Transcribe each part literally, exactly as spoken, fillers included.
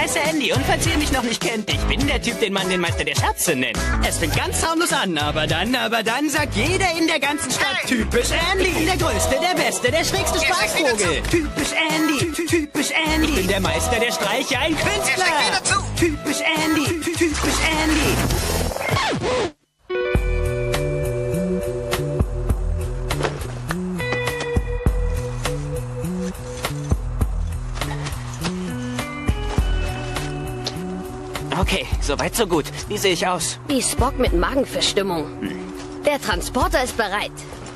heiße Andy und falls ihr mich noch nicht kennt, ich bin der Typ, den man den Meister der Scherze nennt. Es fängt ganz harmlos an, aber dann, aber dann sagt jeder in der ganzen Stadt, hey, typisch Andy. Ich bin der Größte, der Beste, der schrägste Spaßvogel. Typisch Andy, ty typisch Andy. Ich bin der Meister der Streiche, ein Künstler. Typisch Andy, ty typisch Andy. Okay, soweit so gut. Wie sehe ich aus? Wie Spock mit Magenverstimmung. Hm. Der Transporter ist bereit.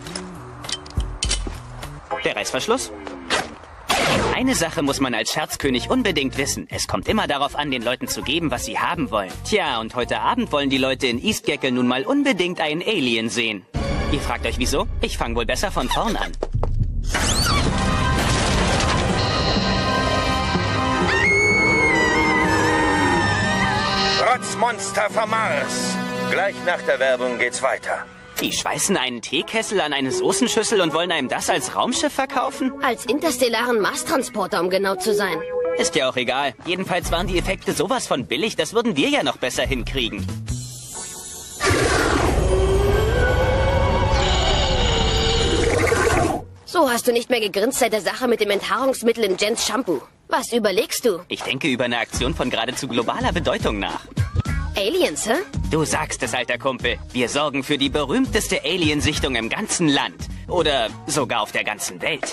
Der Reißverschluss? Eine Sache muss man als Scherzkönig unbedingt wissen. Es kommt immer darauf an, den Leuten zu geben, was sie haben wollen. Tja, und heute Abend wollen die Leute in Eastgackle nun mal unbedingt einen Alien sehen. Ihr fragt euch, wieso? Ich fange wohl besser von vorn an. Rotzmonster vom Mars. Gleich nach der Werbung geht's weiter. Die schweißen einen Teekessel an eine Soßenschüssel und wollen einem das als Raumschiff verkaufen? Als interstellaren Marstransporter, um genau zu sein. Ist ja auch egal. Jedenfalls waren die Effekte sowas von billig, das würden wir ja noch besser hinkriegen. So hast du nicht mehr gegrinst seit der Sache mit dem Enthaarungsmittel in Jens Shampoo. Was überlegst du? Ich denke über eine Aktion von geradezu globaler Bedeutung nach. Aliens, hä? Du sagst es, alter Kumpel. Wir sorgen für die berühmteste Aliensichtung im ganzen Land. Oder sogar auf der ganzen Welt.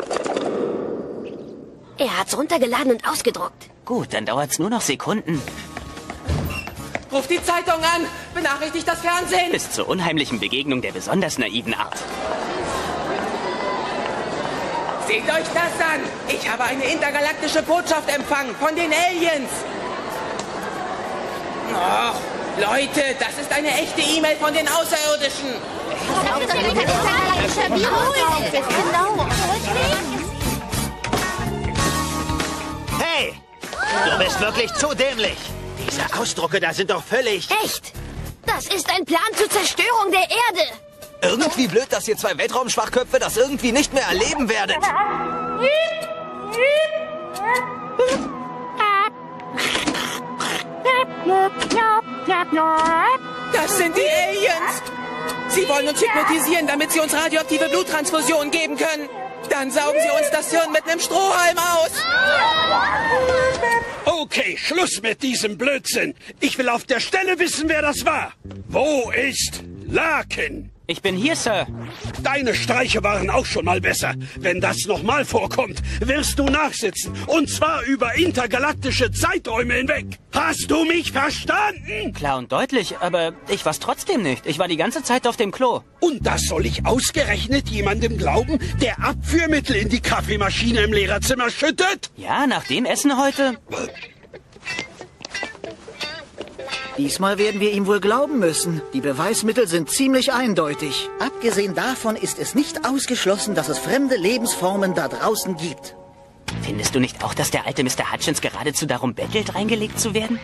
Er hat's runtergeladen und ausgedruckt. Gut, dann dauert's nur noch Sekunden. Ruf die Zeitung an! Benachrichtigt das Fernsehen! Bis zur unheimlichen Begegnung der besonders naiven Art. Seht euch das an! Ich habe eine intergalaktische Botschaft empfangen von den Aliens! Och, Leute, das ist eine echte E-Mail von den Außerirdischen! Hey! Du bist wirklich zu dämlich! Diese Ausdrucke da sind doch völlig... Echt? Das ist ein Plan zur Zerstörung der Erde! Irgendwie blöd, dass ihr zwei Weltraumschwachköpfe das irgendwie nicht mehr erleben werdet. Das sind die Aliens! Sie wollen uns hypnotisieren, damit sie uns radioaktive Bluttransfusionen geben können. Dann saugen sie uns das Hirn mit einem Strohhalm aus. Okay, Schluss mit diesem Blödsinn. Ich will auf der Stelle wissen, wer das war. Wo ist Larkin? Ich bin hier, Sir. Deine Streiche waren auch schon mal besser. Wenn das nochmal vorkommt, wirst du nachsitzen. Und zwar über intergalaktische Zeiträume hinweg. Hast du mich verstanden? Klar und deutlich, aber ich war's trotzdem nicht. Ich war die ganze Zeit auf dem Klo. Und das soll ich ausgerechnet jemandem glauben, der Abführmittel in die Kaffeemaschine im Lehrerzimmer schüttet? Ja, nach dem Essen heute... Diesmal werden wir ihm wohl glauben müssen. Die Beweismittel sind ziemlich eindeutig. Abgesehen davon ist es nicht ausgeschlossen, dass es fremde Lebensformen da draußen gibt. Findest du nicht auch, dass der alte Mister Hutchins geradezu darum bettelt, reingelegt zu werden?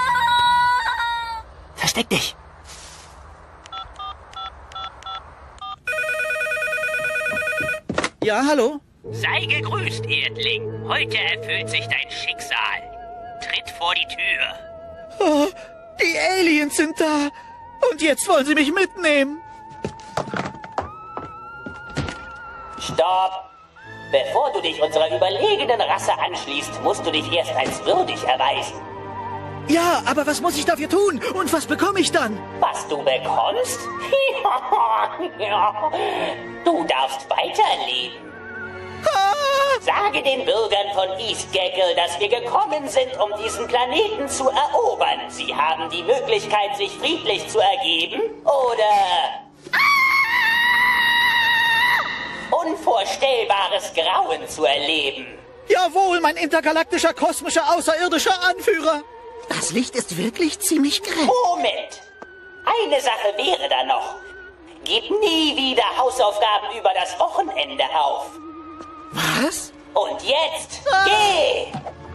Versteck dich! Ja, hallo? Sei gegrüßt, Erdling. Heute erfüllt sich dein Schicksal. Tritt vor die Tür. Oh, die Aliens sind da. Und jetzt wollen sie mich mitnehmen. Stopp! Bevor du dich unserer überlegenen Rasse anschließt, musst du dich erst als würdig erweisen. Ja, aber was muss ich dafür tun? Und was bekomme ich dann? Was du bekommst? Du darfst weiterleben. Sage den Bürgern von Eastgackle, dass wir gekommen sind, um diesen Planeten zu erobern. Sie haben die Möglichkeit, sich friedlich zu ergeben oder unvorstellbares Grauen zu erleben. Jawohl, mein intergalaktischer, kosmischer, außerirdischer Anführer. Das Licht ist wirklich ziemlich grell. Moment! Eine Sache wäre da noch. Gib nie wieder Hausaufgaben über das Wochenende auf. Was? Und jetzt, geh!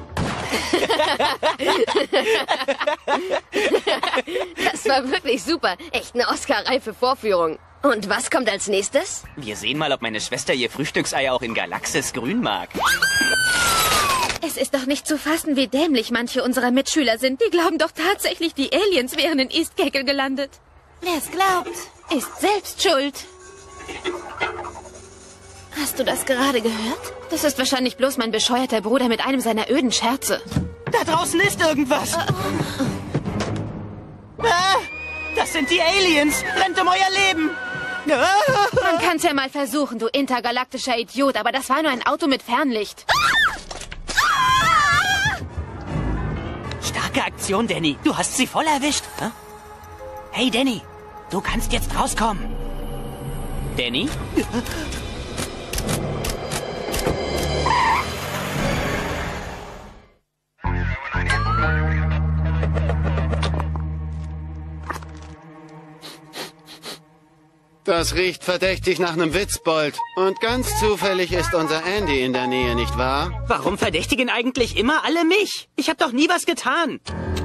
Das war wirklich super. Echt eine Oscar-reife Vorführung. Und was kommt als nächstes? Wir sehen mal, ob meine Schwester ihr Frühstücksei auch in Galaxis grün mag. Es ist doch nicht zu fassen, wie dämlich manche unserer Mitschüler sind. Die glauben doch tatsächlich, die Aliens wären in East Geckel gelandet. Wer es glaubt, ist selbst schuld. Hast du das gerade gehört? Das ist wahrscheinlich bloß mein bescheuerter Bruder mit einem seiner öden Scherze. Da draußen ist irgendwas. Ah, das sind die Aliens. Rennt um euer Leben. Man kann's ja mal versuchen, du intergalaktischer Idiot, aber das war nur ein Auto mit Fernlicht. Starke Aktion, Danny. Du hast sie voll erwischt. Hey, Danny, du kannst jetzt rauskommen. Danny? Das riecht verdächtig nach einem Witzbold. Und ganz zufällig ist unser Andy in der Nähe, nicht wahr? Warum verdächtigen eigentlich immer alle mich? Ich habe doch nie was getan.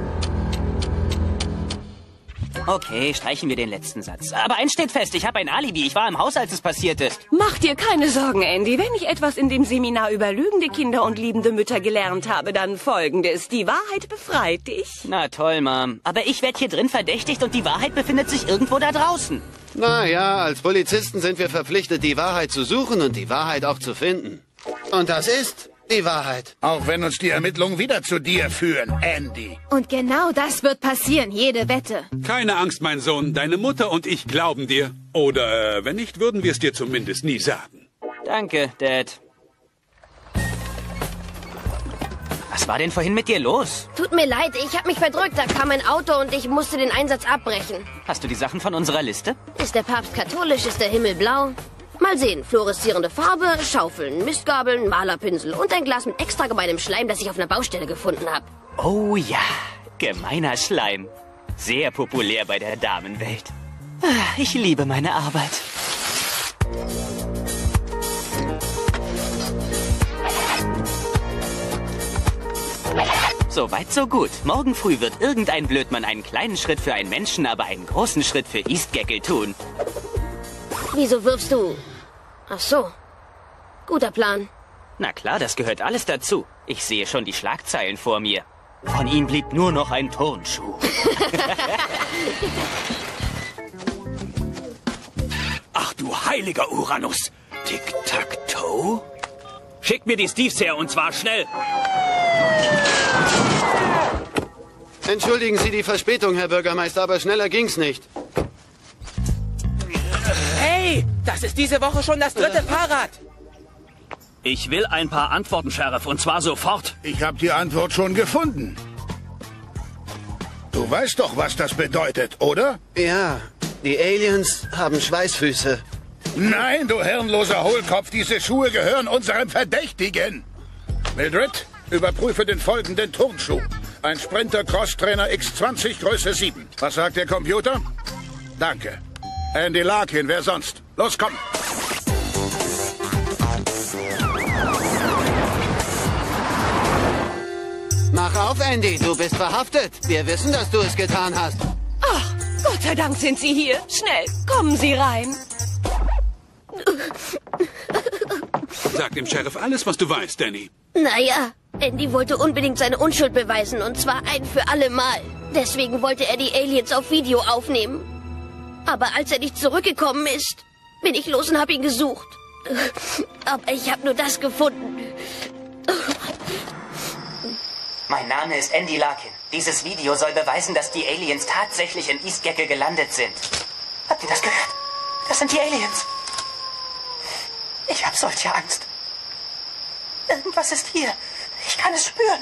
Okay, streichen wir den letzten Satz. Aber eins steht fest, ich habe ein Alibi. Ich war im Haus, als es passiert ist. Mach dir keine Sorgen, Andy. Wenn ich etwas in dem Seminar über lügende Kinder und liebende Mütter gelernt habe, dann folgendes. Die Wahrheit befreit dich. Na toll, Mom. Aber ich werde hier drin verdächtigt und die Wahrheit befindet sich irgendwo da draußen. Na ja, als Polizisten sind wir verpflichtet, die Wahrheit zu suchen und die Wahrheit auch zu finden. Und das ist die Wahrheit. Auch wenn uns die Ermittlungen wieder zu dir führen, Andy. Und genau das wird passieren, jede Wette. Keine Angst, mein Sohn. Deine Mutter und ich glauben dir. Oder äh, wenn nicht, würden wir es dir zumindest nie sagen. Danke, Dad. Was war denn vorhin mit dir los? Tut mir leid, ich habe mich verdrückt. Da kam ein Auto und ich musste den Einsatz abbrechen. Hast du die Sachen von unserer Liste? Ist der Papst katholisch, ist der Himmel blau? Mal sehen, fluoreszierende Farbe, Schaufeln, Mistgabeln, Malerpinsel und ein Glas mit extra gemeinem Schleim, das ich auf einer Baustelle gefunden habe. Oh ja, gemeiner Schleim. Sehr populär bei der Damenwelt. Ich liebe meine Arbeit. So weit, so gut. Morgen früh wird irgendein Blödmann einen kleinen Schritt für einen Menschen, aber einen großen Schritt für East Geckel tun. Wieso wirfst du? Ach so. Guter Plan. Na klar, das gehört alles dazu. Ich sehe schon die Schlagzeilen vor mir. Von ihm blieb nur noch ein Turnschuh. Ach du heiliger Uranus. Tic-Tac-Toe? Schickt mir die Steves her und zwar schnell. Entschuldigen Sie die Verspätung, Herr Bürgermeister, aber schneller ging's nicht. Hey, das ist diese Woche schon das dritte Fahrrad. Ich will ein paar Antworten, Sheriff, und zwar sofort. Ich habe die Antwort schon gefunden. Du weißt doch, was das bedeutet, oder? Ja, die Aliens haben Schweißfüße. Nein, du hirnloser Hohlkopf, diese Schuhe gehören unserem Verdächtigen. Mildred, überprüfe den folgenden Turnschuh. Ein Sprinter Crosstrainer X zwanzig, Größe sieben. Was sagt der Computer? Danke. Andy Larkin, wer sonst? Los, komm! Mach auf, Andy, du bist verhaftet. Wir wissen, dass du es getan hast. Ach, Gott sei Dank sind Sie hier. Schnell, kommen Sie rein. Sag dem Sheriff alles, was du weißt, Danny. Naja, Andy wollte unbedingt seine Unschuld beweisen, und zwar ein für alle Mal. Deswegen wollte er die Aliens auf Video aufnehmen. Aber als er nicht zurückgekommen ist, bin ich los und habe ihn gesucht. Aber ich habe nur das gefunden. Mein Name ist Andy Larkin. Dieses Video soll beweisen, dass die Aliens tatsächlich in East Geckel gelandet sind. Habt ihr das gehört? Das sind die Aliens. Ich habe solche Angst. Irgendwas ist hier. Ich kann es spüren.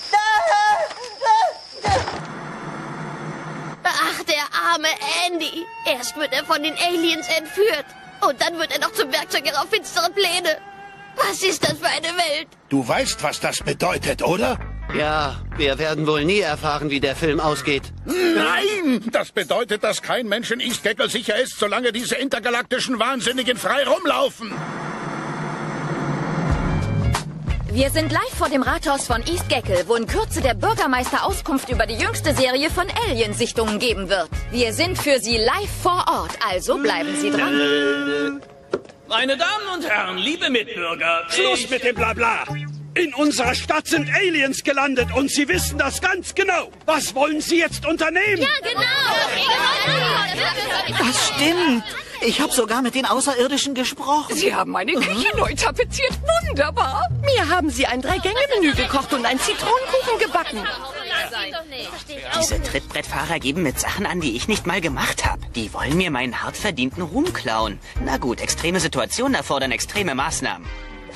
Ach, der arme Andy. Erst wird er von den Aliens entführt. Und dann wird er noch zum Werkzeug ihrer finsteren Pläne. Was ist das für eine Welt? Du weißt, was das bedeutet, oder? Ja, wir werden wohl nie erfahren, wie der Film ausgeht. Nein! Das bedeutet, dass kein Mensch in East Geckel sicher ist, solange diese intergalaktischen Wahnsinnigen frei rumlaufen. Wir sind live vor dem Rathaus von East Geckel, wo in Kürze der Bürgermeister Auskunft über die jüngste Serie von Aliensichtungen geben wird. Wir sind für Sie live vor Ort, also bleiben Sie dran. Meine Damen und Herren, liebe Mitbürger, Schluss mit dem Blabla. In unserer Stadt sind Aliens gelandet und Sie wissen das ganz genau. Was wollen Sie jetzt unternehmen? Ja, genau. Das stimmt. Ich habe sogar mit den Außerirdischen gesprochen. Sie haben meine Küche neu tapeziert. Wunderbar. Mir haben Sie ein Drei-Gänge-Menü gekocht und einen Zitronenkuchen gebacken. Diese Trittbrettfahrer geben mit Sachen an, die ich nicht mal gemacht habe. Die wollen mir meinen hart verdienten Ruhm klauen. Na gut, extreme Situationen erfordern extreme Maßnahmen.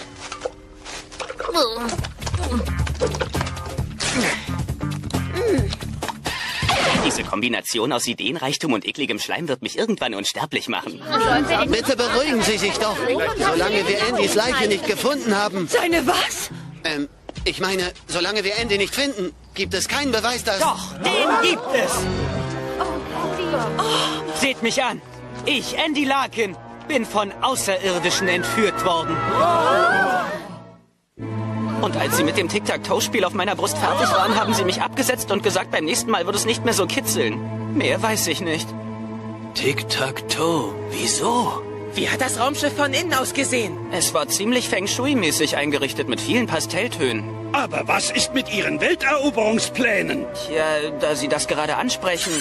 Diese Kombination aus Ideenreichtum und ekligem Schleim wird mich irgendwann unsterblich machen. Bitte beruhigen Sie sich doch. Solange wir Andys Leiche nicht gefunden haben... Seine was? Ähm, ich meine, solange wir Andy nicht finden, gibt es keinen Beweis, dass... Doch, den gibt es! Seht mich an. Ich, Andy Larkin, bin von Außerirdischen entführt worden. Und als sie mit dem Tic-Tac-Toe-Spiel auf meiner Brust fertig waren, haben sie mich abgesetzt und gesagt, beim nächsten Mal wird es nicht mehr so kitzeln. Mehr weiß ich nicht. Tic-Tac-Toe. Wieso? Wie hat das Raumschiff von innen aus gesehen? Es war ziemlich Feng Shui-mäßig eingerichtet mit vielen Pastelltönen. Aber was ist mit Ihren Welteroberungsplänen? Tja, da Sie das gerade ansprechen...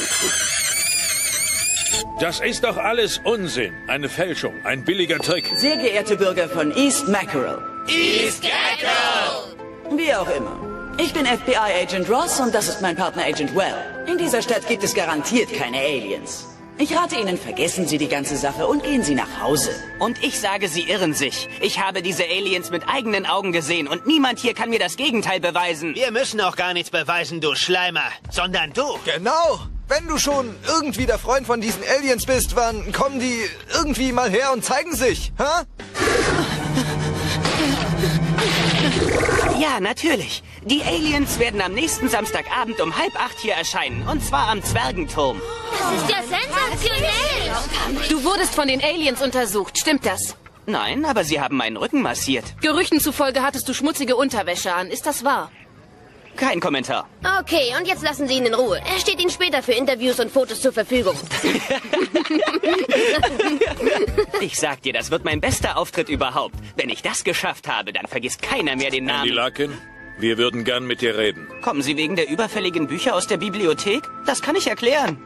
Das ist doch alles Unsinn. Eine Fälschung, ein billiger Trick. Sehr geehrte Bürger von East Mackerel. East Gecko! Wie auch immer. Ich bin F B I-Agent Ross und das ist mein Partner Agent Well. In dieser Stadt gibt es garantiert keine Aliens. Ich rate Ihnen, vergessen Sie die ganze Sache und gehen Sie nach Hause. Und ich sage, Sie irren sich. Ich habe diese Aliens mit eigenen Augen gesehen und niemand hier kann mir das Gegenteil beweisen. Wir müssen auch gar nichts beweisen, du Schleimer, sondern du. Genau. Wenn du schon irgendwie der Freund von diesen Aliens bist, wann kommen die irgendwie mal her und zeigen sich, hä? Ja, natürlich. Die Aliens werden am nächsten Samstagabend um halb acht hier erscheinen. Und zwar am Zwergenturm. Das ist ja sensationell. Du wurdest von den Aliens untersucht, stimmt das? Nein, aber sie haben meinen Rücken massiert. Gerüchten zufolge hattest du schmutzige Unterwäsche an. Ist das wahr? Kein Kommentar. Okay, und jetzt lassen Sie ihn in Ruhe. Er steht Ihnen später für Interviews und Fotos zur Verfügung. Ich sag dir, das wird mein bester Auftritt überhaupt. Wenn ich das geschafft habe, dann vergisst keiner mehr den Namen. Andy Larkin, wir würden gern mit dir reden. Kommen Sie wegen der überfälligen Bücher aus der Bibliothek? Das kann ich erklären.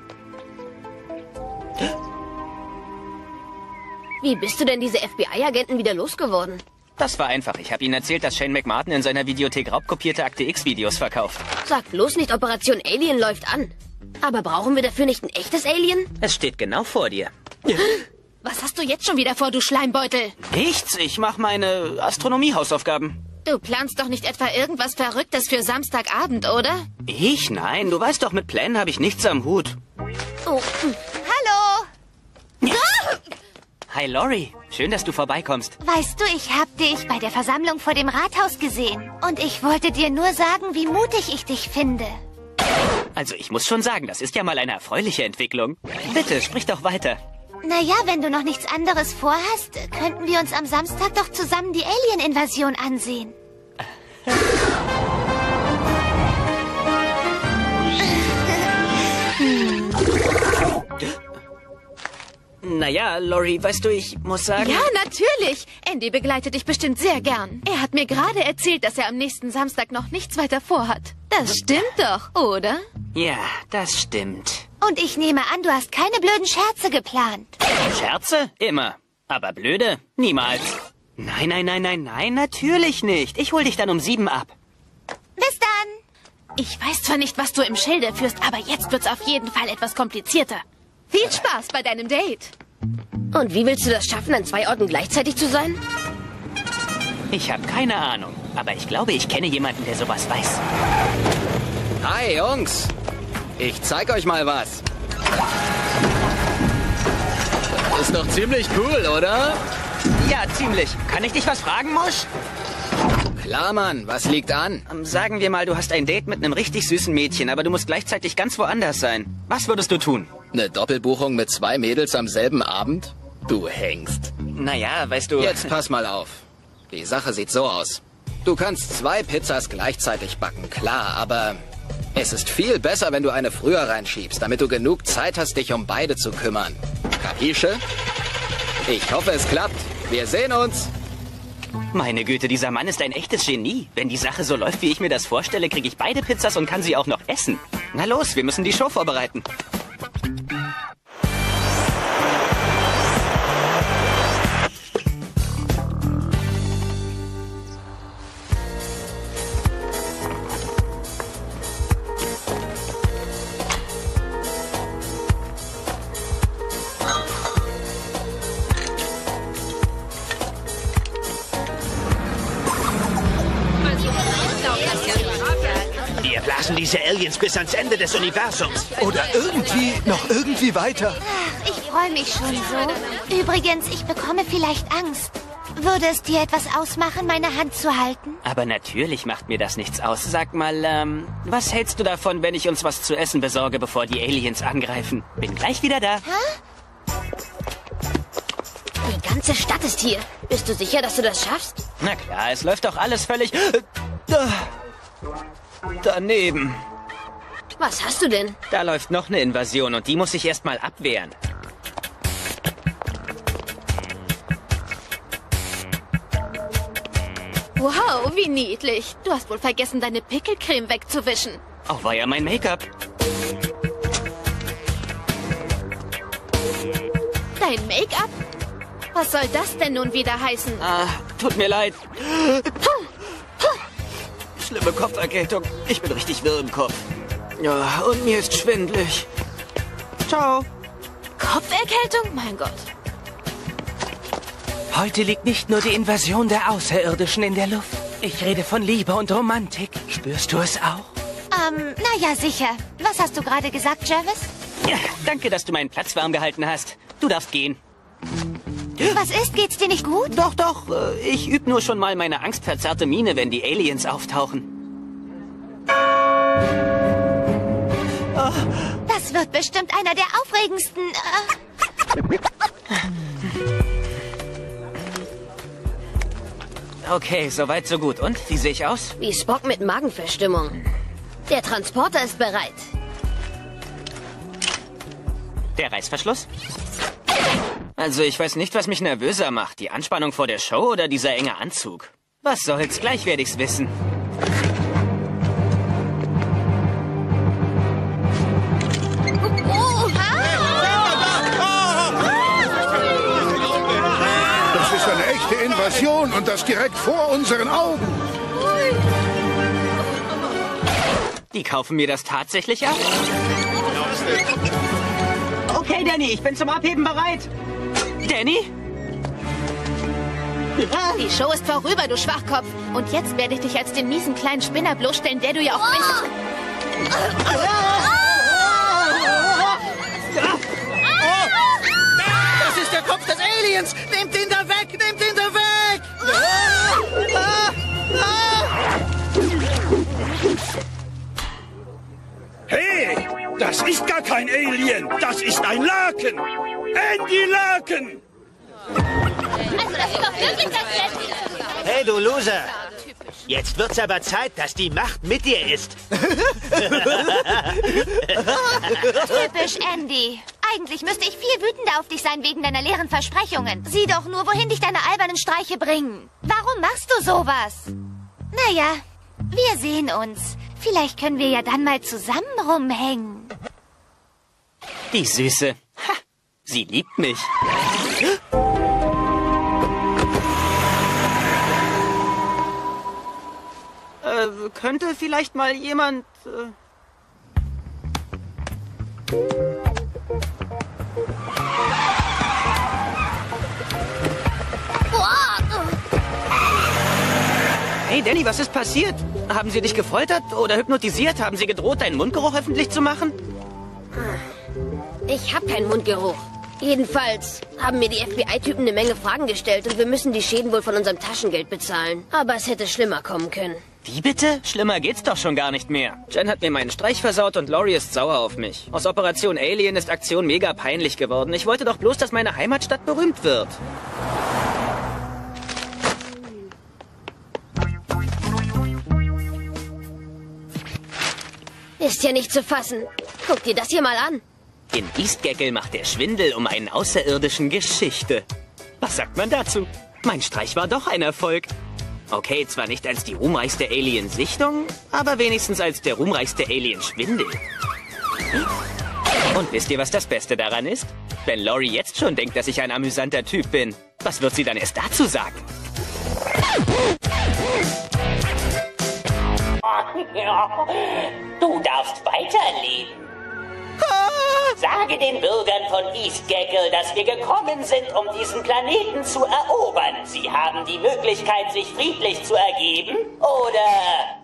Wie bist du denn diese F B I-Agenten wieder losgeworden? Das war einfach. Ich habe Ihnen erzählt, dass Shane McMartin in seiner Videothek raubkopierte Akte X-Videos verkauft. Sag bloß nicht, Operation Alien läuft an. Aber brauchen wir dafür nicht ein echtes Alien? Es steht genau vor dir. Was hast du jetzt schon wieder vor, du Schleimbeutel? Nichts, ich mache meine Astronomie-Hausaufgaben. Du planst doch nicht etwa irgendwas Verrücktes für Samstagabend, oder? Ich? Nein, du weißt doch, mit Plänen habe ich nichts am Hut. Oh. Hallo! Hi, Lori. Schön, dass du vorbeikommst. Weißt du, ich hab dich bei der Versammlung vor dem Rathaus gesehen. Und ich wollte dir nur sagen, wie mutig ich dich finde. Also, ich muss schon sagen, das ist ja mal eine erfreuliche Entwicklung. Bitte, sprich doch weiter. Naja, wenn du noch nichts anderes vorhast, könnten wir uns am Samstag doch zusammen die Alien-Invasion ansehen. Naja, Lori, weißt du, ich muss sagen... Ja, natürlich. Andy begleitet dich bestimmt sehr gern. Er hat mir gerade erzählt, dass er am nächsten Samstag noch nichts weiter vorhat. Das stimmt doch, oder? Ja, das stimmt. Und ich nehme an, du hast keine blöden Scherze geplant. Scherze? Immer. Aber blöde? Niemals. Nein, nein, nein, nein, nein, natürlich nicht. Ich hol dich dann um sieben ab. Bis dann. Ich weiß zwar nicht, was du im Schilde führst, aber jetzt wird's auf jeden Fall etwas komplizierter. Viel Spaß bei deinem Date. Und wie willst du das schaffen, an zwei Orten gleichzeitig zu sein? Ich habe keine Ahnung, aber ich glaube, ich kenne jemanden, der sowas weiß. Hi, Jungs. Ich zeig euch mal was. Ist doch ziemlich cool, oder? Ja, ziemlich. Kann ich dich was fragen, Mosch? Klar, Mann. Was liegt an? Sagen wir mal, du hast ein Date mit einem richtig süßen Mädchen, aber du musst gleichzeitig ganz woanders sein. Was würdest du tun? Eine Doppelbuchung mit zwei Mädels am selben Abend? Du hängst. Naja, weißt du... Jetzt pass mal auf. Die Sache sieht so aus. Du kannst zwei Pizzas gleichzeitig backen, klar, aber es ist viel besser, wenn du eine früher reinschiebst, damit du genug Zeit hast, dich um beide zu kümmern. Kapische? Ich hoffe, es klappt. Wir sehen uns. Meine Güte, dieser Mann ist ein echtes Genie. Wenn die Sache so läuft, wie ich mir das vorstelle, kriege ich beide Pizzas und kann sie auch noch essen. Na los, wir müssen die Show vorbereiten. Wir blasen diese Aliens bis ans Ende des Universums. Oder irgendwie, noch irgendwie weiter. Ach, ich freue mich schon so. Übrigens, ich bekomme vielleicht Angst. Würde es dir etwas ausmachen, meine Hand zu halten? Aber natürlich macht mir das nichts aus. Sag mal, ähm, was hältst du davon, wenn ich uns was zu essen besorge, bevor die Aliens angreifen? Bin gleich wieder da. Hä? Die ganze Stadt ist hier. Bist du sicher, dass du das schaffst? Na klar, es läuft doch alles völlig... Äh, daneben. Was hast du denn? Da läuft noch eine Invasion und die muss ich erst mal abwehren. Wow, wie niedlich. Du hast wohl vergessen, deine Pickelcreme wegzuwischen. Auch war ja mein Make-up. Dein Make-up? Was soll das denn nun wieder heißen? Ah, tut mir leid. Schlimme Kopferkältung. Ich bin richtig wirr im Kopf. Ja, und mir ist schwindelig. Ciao. Kopferkältung? Mein Gott. Heute liegt nicht nur die Invasion der Außerirdischen in der Luft. Ich rede von Liebe und Romantik. Spürst du es auch? Ähm, naja, sicher. Was hast du gerade gesagt, Jervis? Ja, danke, dass du meinen Platz warm gehalten hast. Du darfst gehen. Was ist? Geht's dir nicht gut? Doch, doch. Ich übe nur schon mal meine angstverzerrte Miene, wenn die Aliens auftauchen. Oh. Das wird bestimmt einer der aufregendsten... Äh... Okay, soweit, so gut. Und, wie sehe ich aus? Wie Spock mit Magenverstimmung. Der Transporter ist bereit. Der Reißverschluss? Also, ich weiß nicht, was mich nervöser macht. Die Anspannung vor der Show oder dieser enge Anzug? Was soll's, gleich werde ich's wissen. Das ist eine echte Invasion und das direkt vor unseren Augen. Die kaufen mir das tatsächlich ab? Okay, Danny, ich bin zum Abheben bereit. Danny? Die Show ist vorüber, du Schwachkopf. Und jetzt werde ich dich als den miesen kleinen Spinner bloßstellen, der du ja auch bist. Das ist der Kopf des Aliens! Nehmt ihn da weg! Nehmt ihn da weg! Hey, das ist gar kein Alien. Das ist ein Laken. Andy Laken! Also, das ist doch wirklich das Letzte. Hey, du Loser. Jetzt wird's aber Zeit, dass die Macht mit dir ist. Typisch Andy. Eigentlich müsste ich viel wütender auf dich sein wegen deiner leeren Versprechungen. Sieh doch nur, wohin dich deine albernen Streiche bringen. Warum machst du sowas? Naja, wir sehen uns. Vielleicht können wir ja dann mal zusammen rumhängen. Die Süße. Ha, sie liebt mich. Äh, könnte vielleicht mal jemand... Äh Hey, Danny, was ist passiert? Haben sie dich gefoltert oder hypnotisiert? Haben sie gedroht, deinen Mundgeruch öffentlich zu machen? Ich habe keinen Mundgeruch. Jedenfalls haben mir die F B I-Typen eine Menge Fragen gestellt und wir müssen die Schäden wohl von unserem Taschengeld bezahlen. Aber es hätte schlimmer kommen können. Wie bitte? Schlimmer geht's doch schon gar nicht mehr. Jen hat mir meinen Streich versaut und Laurie ist sauer auf mich. Aus Operation Alien ist Aktion mega peinlich geworden. Ich wollte doch bloß, dass meine Heimatstadt berühmt wird. Ist ja nicht zu fassen. Guck dir das hier mal an. In East Geckel macht der Schwindel um einen Außerirdischen Geschichte. Was sagt man dazu? Mein Streich war doch ein Erfolg. Okay, zwar nicht als die ruhmreichste Alien-Sichtung, aber wenigstens als der ruhmreichste Alien-Schwindel. Und wisst ihr, was das Beste daran ist? Wenn Lori jetzt schon denkt, dass ich ein amüsanter Typ bin, was wird sie dann erst dazu sagen? Du darfst weiterleben. Sage den Bürgern von East Geckle, dass wir gekommen sind, um diesen Planeten zu erobern. Sie haben die Möglichkeit, sich friedlich zu ergeben oder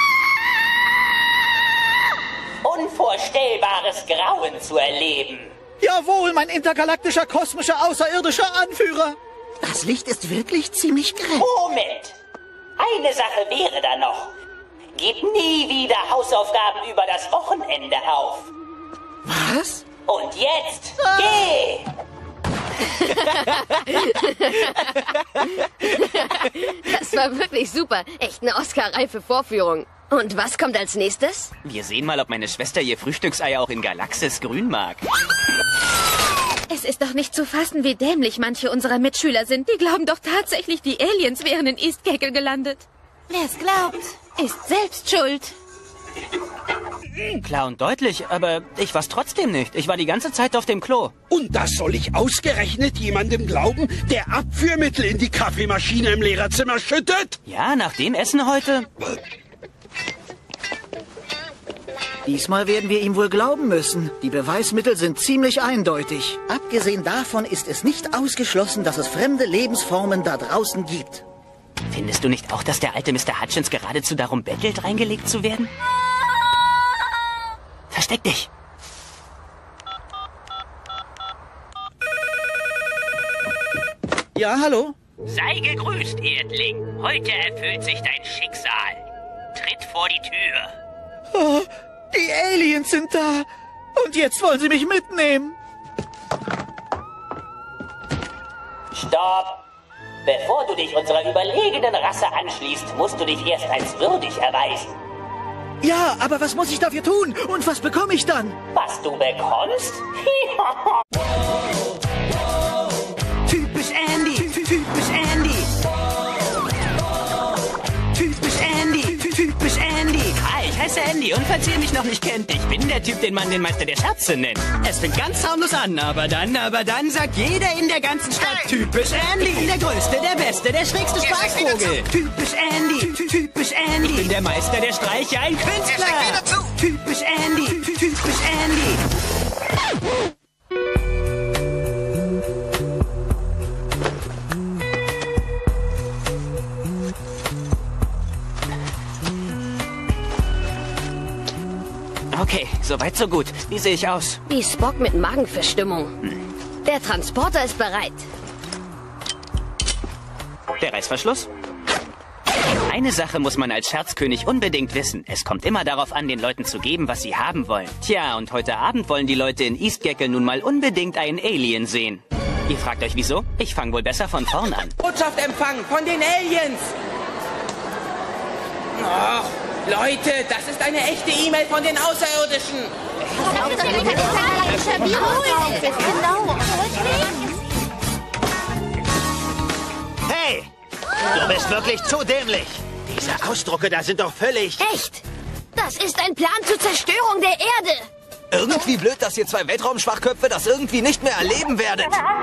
unvorstellbares Grauen zu erleben. Jawohl, mein intergalaktischer, kosmischer, außerirdischer Anführer. Das Licht ist wirklich ziemlich grell. Moment. Eine Sache wäre da noch. Gib nie wieder Hausaufgaben über das Wochenende auf. Was? Und jetzt, geh! Das war wirklich super. Echt eine Oscar-reife Vorführung. Und was kommt als nächstes? Wir sehen mal, ob meine Schwester ihr Frühstücksei auch in Galaxis grün mag. Es ist doch nicht zu fassen, wie dämlich manche unserer Mitschüler sind. Die glauben doch tatsächlich, die Aliens wären in East Geckle gelandet. Wer es glaubt, ist selbst schuld. Klar und deutlich, aber ich war's trotzdem nicht. Ich war die ganze Zeit auf dem Klo. Und das soll ich ausgerechnet jemandem glauben, der Abführmittel in die Kaffeemaschine im Lehrerzimmer schüttet? Ja, nach dem Essen heute. Diesmal werden wir ihm wohl glauben müssen. Die Beweismittel sind ziemlich eindeutig. Abgesehen davon ist es nicht ausgeschlossen, dass es fremde Lebensformen da draußen gibt. Findest du nicht auch, dass der alte Mister Hutchins geradezu darum bettelt, reingelegt zu werden? Versteck dich! Ja, hallo? Sei gegrüßt, Erdling. Heute erfüllt sich dein Schicksal. Tritt vor die Tür. Oh, die Aliens sind da. Und jetzt wollen sie mich mitnehmen. Stopp! Bevor du dich unserer überlegenen Rasse anschließt, musst du dich erst als würdig erweisen. Ja, aber was muss ich dafür tun? Und was bekomme ich dann? Was du bekommst? Typisch Andy! Typisch Andy! Typisch Andy! Typisch Andy! Hi, ich heiße Andy und falls ihr mich noch nicht kennt, ich bin der Typ, den man den Meister der Scherze nennt. Es fängt ganz harmlos an, aber dann, aber dann sagt jeder in der ganzen Stadt Typisch Andy! Ich bin der Größte, der Beste, der schrägste Spaßvogel. Typisch Andy! Typisch Andy! Ich bin der Meister der Streiche, ein Künstler! Typisch Andy! Typisch Andy! Okay, soweit so gut. Wie sehe ich aus? Wie Spock mit Magenverstimmung. Der Transporter ist bereit. Der Reißverschluss? Eine Sache muss man als Scherzkönig unbedingt wissen. Es kommt immer darauf an, den Leuten zu geben, was sie haben wollen. Tja, und heute Abend wollen die Leute in East Geckle nun mal unbedingt einen Alien sehen. Ihr fragt euch wieso? Ich fange wohl besser von vorn an. Botschaft empfangen von den Aliens! Och, Leute, das ist eine echte E-Mail von den Außerirdischen! Hey! Du bist wirklich zu dämlich! Diese Ausdrucke da sind doch völlig... Echt? Das ist ein Plan zur Zerstörung der Erde! Irgendwie blöd, dass ihr zwei Weltraumschwachköpfe das irgendwie nicht mehr erleben werdet.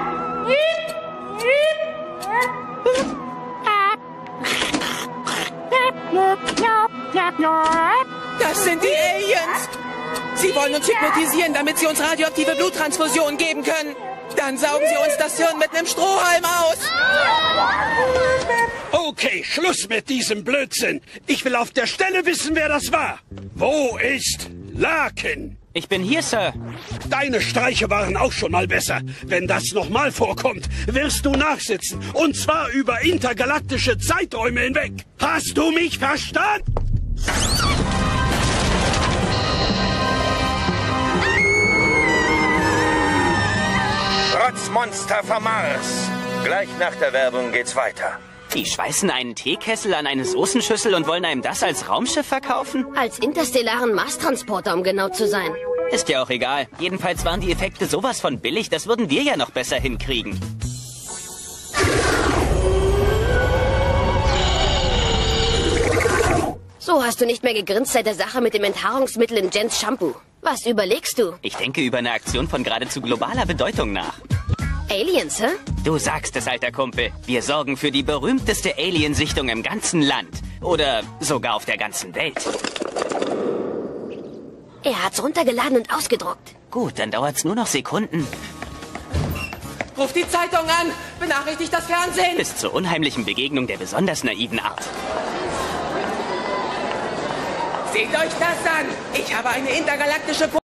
Das sind die Aliens! Sie wollen uns hypnotisieren, damit sie uns radioaktive Bluttransfusionen geben können. Dann saugen sie uns das Hirn mit einem Strohhalm aus. Okay, Schluss mit diesem Blödsinn. Ich will auf der Stelle wissen, wer das war. Wo ist Larkin? Ich bin hier, Sir. Deine Streiche waren auch schon mal besser. Wenn das nochmal vorkommt, wirst du nachsitzen. Und zwar über intergalaktische Zeiträume hinweg. Hast du mich verstanden? Rotzmonster vom Mars. Gleich nach der Werbung geht's weiter. Die schweißen einen Teekessel an eine Soßenschüssel und wollen einem das als Raumschiff verkaufen? Als interstellaren Marstransporter, um genau zu sein. Ist ja auch egal. Jedenfalls waren die Effekte sowas von billig, das würden wir ja noch besser hinkriegen. So hast du nicht mehr gegrinst seit der Sache mit dem Enthaarungsmittel in Jens Shampoo. Was überlegst du? Ich denke über eine Aktion von geradezu globaler Bedeutung nach. Aliens, hä? Du sagst es, alter Kumpel. Wir sorgen für die berühmteste Aliensichtung im ganzen Land. Oder sogar auf der ganzen Welt. Er hat's runtergeladen und ausgedruckt. Gut, dann dauert's nur noch Sekunden. Ruf die Zeitung an! Benachrichtigt das Fernsehen! Bis zur unheimlichen Begegnung der besonders naiven Art. Seht euch das an! Ich habe eine intergalaktische...